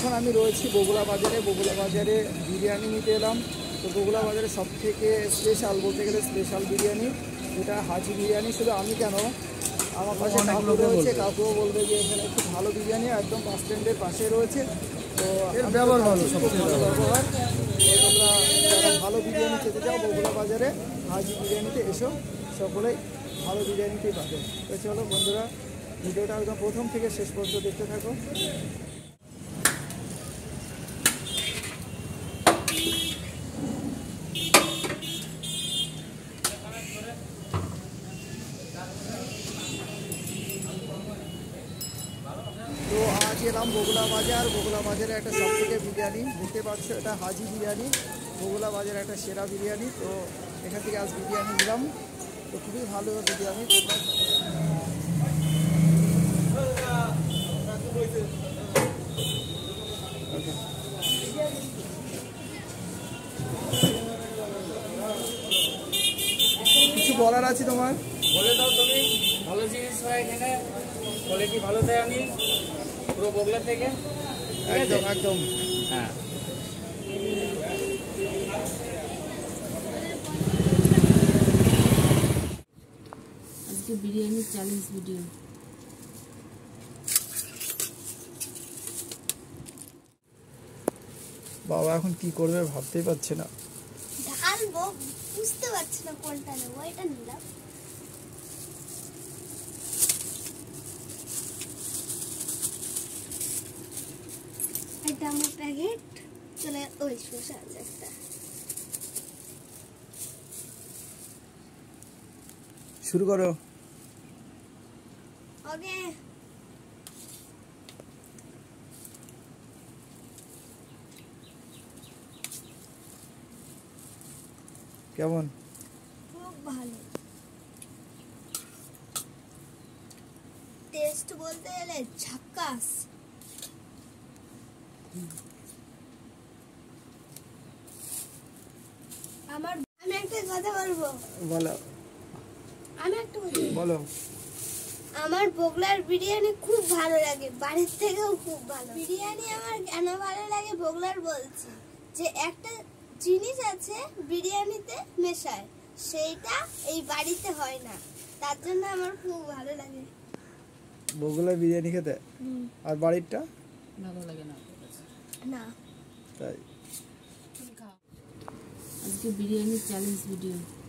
এখন আমি রয়েছি বগুলা বাজারে বিরিয়ানি নিতে এলাম। তো বগুলা বাজারে সবথেকে স্পেশাল বলতে গেলে স্পেশাল বিরিয়ানি এটা হাজি বিরিয়ানি। শুধু আমি কেন, আমার পাশে কাকু রয়েছে, কাকুও বলবে যে এখানে খুব ভালো বিরিয়ানি, একদম বাস স্ট্যান্ডের পাশে রয়েছে। তো ব্যবহার ভালো, সবচেয়ে ভালো ব্যবহার। তোমরা যারা ভালো বিরিয়ানি খেতে চাও বগুলা বাজারে হাজি বিরিয়ানিতে এসো, সকলেই ভালো বিরিয়ানিতেই পাবে। তো চলো বন্ধুরা, ভিডিওটা একদম প্রথম থেকে শেষ পর্যন্ত দেখতে থাকো। তো আজ এলাম বগুলা বাজারে একটা সবথেকে বিরিয়ানি দেখতে পাচ্ছ, এটা হাজি বিরিয়ানি, বগুলা বাজারে একটা সেরা বিরিয়ানি। তো এখান থেকে আজ বিরিয়ানি নিলাম, তো খুবই ভালো বিরিয়ানি। কিছু বলার আছে তোমার? বলে দাও তুমি। ভালো জিনিস হয় এখানে, কোয়ালিটি ভালো দেয়। আমি পুরো বগুলা থেকে, একদম একদম। হ্যাঁ, আজকে বিরিয়ানি চ্যালেঞ্জ ভিডিও। বাবা এখন কি করবে ভাবতেই পারছে না। ঢালবো বুঝতে পারছি না কোনটা নেবো, এটা নিলাম। এটা আমার প্যাকেট চলে। ওই শসা আছে একটা। শুরু করো। ওকে, কেমন? খুব ভালো টেস্ট বলতে গেলে ঝাক্কাস। আমি একটা কথা বলবো। বলো। বলো। আমার বগুলার বিরিয়ানি খুব ভালো লাগে, বাড়ির থেকেও খুব ভালো। বিরিয়ানি আমার কেন ভালো লাগে বগুলার বলছি, যে একটা জিনিস আছে বিরিয়ানিতে মেশায়, সেইটা এই বাড়িতে হয় না, তার জন্য আমার খুব ভালো লাগে বগুলা বিরিয়ানি খেতে। আর বাড়িরটা ভালো লাগে না না। তাই আজকে বিরিয়ানি চ্যালেঞ্জ ভিডিও।